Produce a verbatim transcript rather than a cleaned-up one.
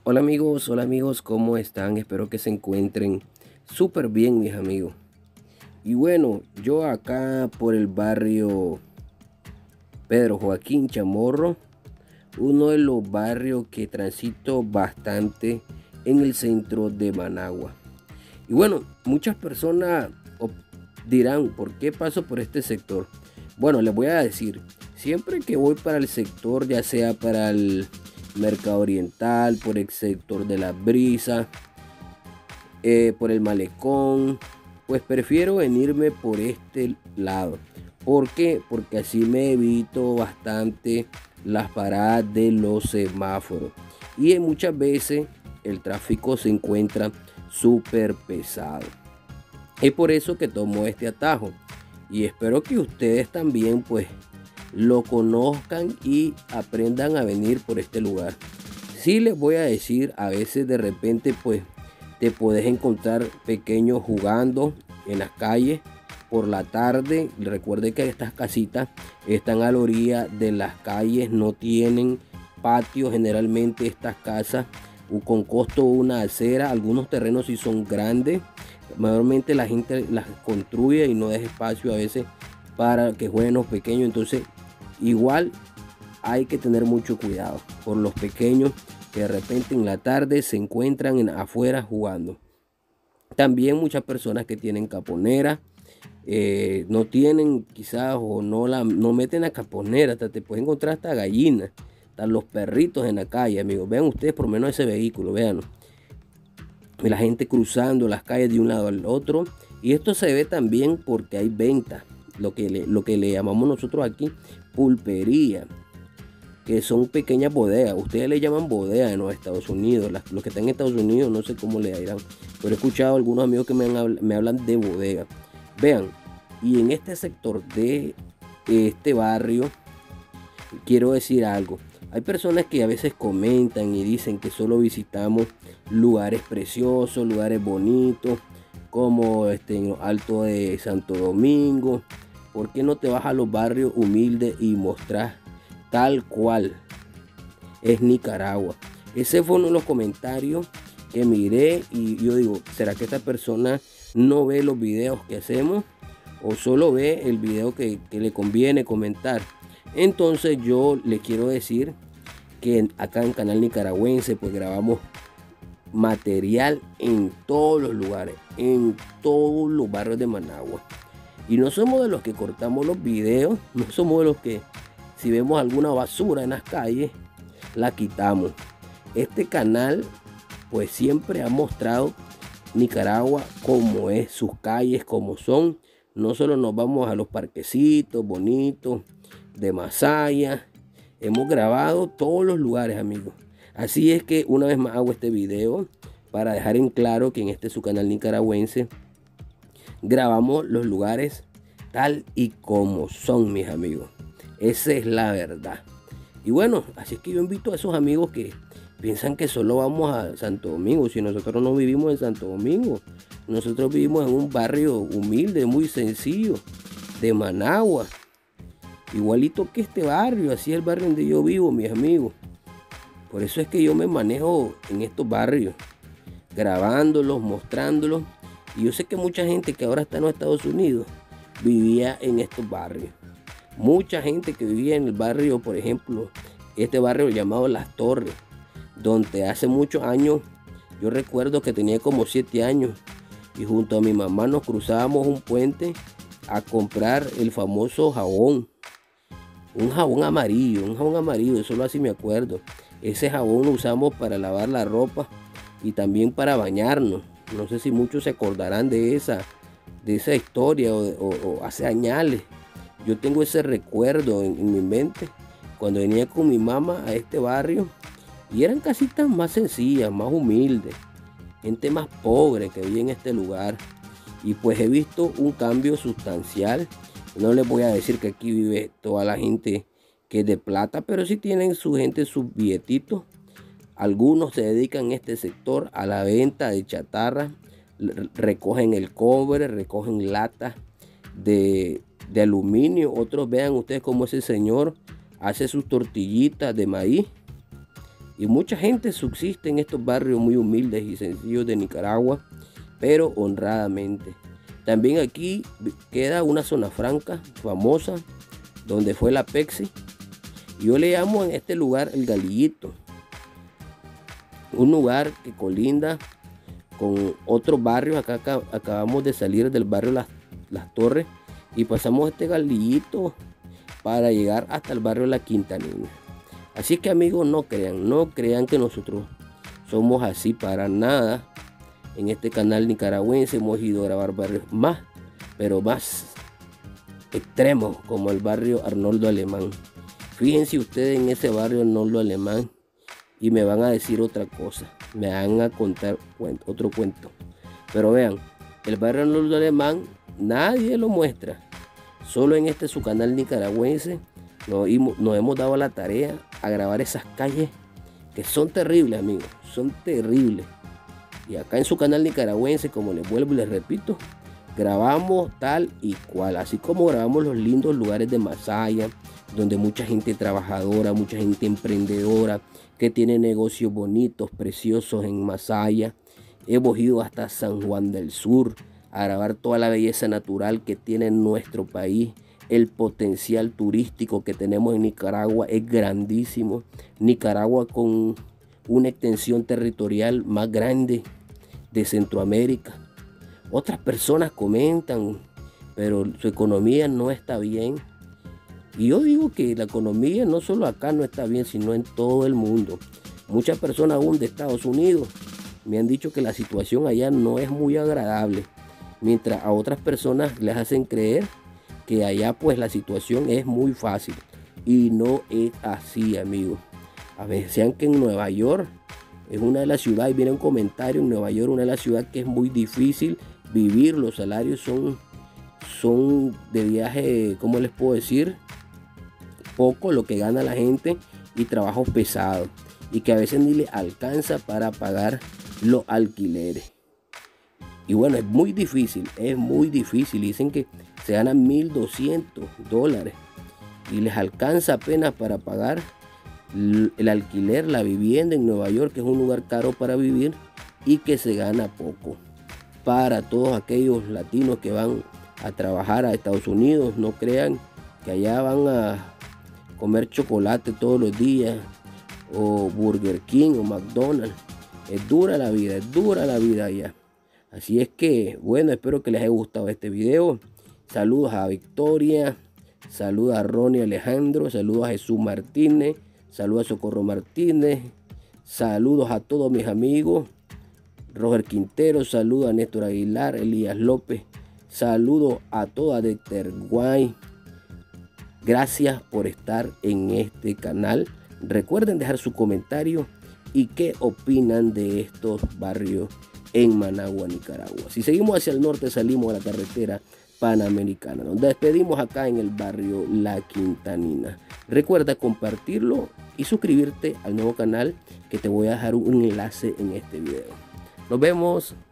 Hola amigos, hola amigos, ¿cómo están? Espero que se encuentren súper bien, mis amigos. Y bueno, yo acá por el barrio Pedro Joaquín Chamorro, uno de los barrios que transito bastante en el centro de Managua. Y bueno, muchas personas dirán, ¿por qué paso por este sector? Bueno, les voy a decir, siempre que voy para el sector, ya sea para el Mercado Oriental, por el sector de la Brisa, eh, por el malecón, pues prefiero venirme por este lado. ¿Por qué? Porque así me evito bastante las paradas de los semáforos. Y muchas veces el tráfico se encuentra súper pesado. Es por eso que tomo este atajo. Y espero que ustedes también pues lo conozcan y aprendan a venir por este lugar. Sí les voy a decir, a veces de repente pues te puedes encontrar pequeños jugando en las calles por la tarde. Recuerde que estas casitas están a la orilla de las calles, no tienen patio generalmente estas casas, con costo de una acera. Algunos terrenos sí son grandes, mayormente la gente las construye y no deja espacio a veces para que jueguen los pequeños. Entonces igual hay que tener mucho cuidado por los pequeños que de repente en la tarde se encuentran en, afuera jugando. También muchas personas que tienen caponera, eh, no tienen quizás o no la no meten la caponera, hasta te pueden encontrar hasta gallinas, hasta los perritos en la calle, amigos. Vean ustedes por lo menos ese vehículo, vean. La gente cruzando las calles de un lado al otro. Y esto se ve también porque hay venta, lo que le, lo que le llamamos nosotros aquí pulpería, que son pequeñas bodegas. Ustedes le llaman bodega en los Estados Unidos. Las, los que están en Estados Unidos no sé cómo le dirán, pero he escuchado a algunos amigos que me, han, me hablan de bodega. Vean, y en este sector de este barrio quiero decir algo. Hay personas que a veces comentan y dicen que solo visitamos lugares preciosos, lugares bonitos, como este, en lo alto de Santo Domingo. ¿Por qué no te vas a los barrios humildes y mostras tal cual es Nicaragua? Ese fue uno de los comentarios que miré y yo digo, ¿será que esta persona no ve los videos que hacemos o solo ve el video que, que le conviene comentar? Entonces yo le quiero decir que acá en Canal Nicaragüense pues grabamos material en todos los lugares, en todos los barrios de Managua. Y no somos de los que cortamos los videos, no somos de los que si vemos alguna basura en las calles, la quitamos. Este canal pues siempre ha mostrado Nicaragua como es, sus calles como son. No solo nos vamos a los parquecitos bonitos de Masaya, hemos grabado todos los lugares, amigos. Así es que una vez más hago este video para dejar en claro que en este su canal nicaragüense grabamos los lugares tal y como son, mis amigos. Esa es la verdad. Y bueno, así es que yo invito a esos amigos que piensan que solo vamos a Santo Domingo. Si nosotros no vivimos en Santo Domingo, nosotros vivimos en un barrio humilde, muy sencillo, de Managua. Igualito que este barrio, así es el barrio donde yo vivo, mis amigos. Por eso es que yo me manejo en estos barrios, grabándolos, mostrándolos. Y yo sé que mucha gente que ahora está en los Estados Unidos vivía en estos barrios. Mucha gente que vivía en el barrio, por ejemplo, este barrio llamado Las Torres, donde hace muchos años, yo recuerdo que tenía como siete años y junto a mi mamá nos cruzábamos un puente a comprar el famoso jabón. Un jabón amarillo, un jabón amarillo, solo así me acuerdo. Ese jabón lo usamos para lavar la ropa y también para bañarnos. No sé si muchos se acordarán de esa, de esa historia o, o, o hace años. Yo tengo ese recuerdo en, en mi mente cuando venía con mi mamá a este barrio y eran casitas más sencillas, más humildes, gente más pobre que vivía en este lugar. Y pues he visto un cambio sustancial. No les voy a decir que aquí vive toda la gente que es de plata, pero sí tienen su gente, sus billetitos. Algunos se dedican en este sector a la venta de chatarra, recogen el cobre, recogen latas de, de aluminio. Otros, vean ustedes cómo ese señor hace sus tortillitas de maíz Y mucha gente subsiste en estos barrios muy humildes y sencillos de Nicaragua, pero honradamente. También aquí queda una zona franca famosa donde fue la Pepsi. Yo le llamo en este lugar el Galillito, un lugar que colinda con otros barrios. Acá, acá acabamos de salir del barrio Las, Las Torres y pasamos este Galillito para llegar hasta el barrio La Quintanina. Así que amigos, no crean, no crean que nosotros somos así para nada. En este canal nicaragüense hemos ido a grabar barrios más, pero más extremos, como el barrio Arnoldo Alemán. Fíjense ustedes en ese barrio Arnoldo Alemán y me van a decir otra cosa, me van a contar cuento, otro cuento. Pero vean, el barrio Arnoldo Alemán nadie lo muestra. Solo en este su canal nicaragüense nos, nos hemos dado la tarea a grabar esas calles que son terribles, amigos, son terribles. Y acá en su canal nicaragüense, como les vuelvo y les repito, grabamos tal y cual, así como grabamos los lindos lugares de Masaya, donde mucha gente trabajadora, mucha gente emprendedora, que tiene negocios bonitos, preciosos en Masaya. Hemos ido hasta San Juan del Sur a grabar toda la belleza natural que tiene nuestro país. El potencial turístico que tenemos en Nicaragua es grandísimo. Nicaragua con una extensión territorial más grande de Centroamérica. Otras personas comentan, pero su economía no está bien. Y yo digo que la economía no solo acá no está bien, sino en todo el mundo. Muchas personas aún de Estados Unidos me han dicho que la situación allá no es muy agradable, mientras a otras personas les hacen creer que allá pues la situación es muy fácil. Y no es así, amigos. A veces sean que en Nueva York es una de las ciudades, viene un comentario, en Nueva York una de las ciudades que es muy difícil vivir, los salarios son, son de viaje, ¿cómo les puedo decir? Poco lo que gana la gente y trabajos pesados y que a veces ni le alcanza para pagar los alquileres. Y bueno, es muy difícil, es muy difícil. Dicen que se ganan mil doscientos dólares y les alcanza apenas para pagar el alquiler, la vivienda en Nueva York, que es un lugar caro para vivir y que se gana poco. Para todos aquellos latinos que van a trabajar a Estados Unidos, no crean que allá van a comer chocolate todos los días o Burger King o McDonald's. Es dura la vida, es dura la vida allá. Así es que, bueno, espero que les haya gustado este video. Saludos a Victoria, saludos a Ronnie Alejandro, saludos a Jesús Martínez, saludos a Socorro Martínez, saludos a todos mis amigos. Roger Quintero, saludos a Néstor Aguilar, Elías López, saludos a toda de Terguay. Gracias por estar en este canal. Recuerden dejar su comentario y qué opinan de estos barrios en Managua, Nicaragua. Si seguimos hacia el norte, salimos a la carretera panamericana. Nos despedimos acá en el barrio La Quintanina. Recuerda compartirlo y suscribirte al nuevo canal, que te voy a dejar un enlace en este video. Nos vemos.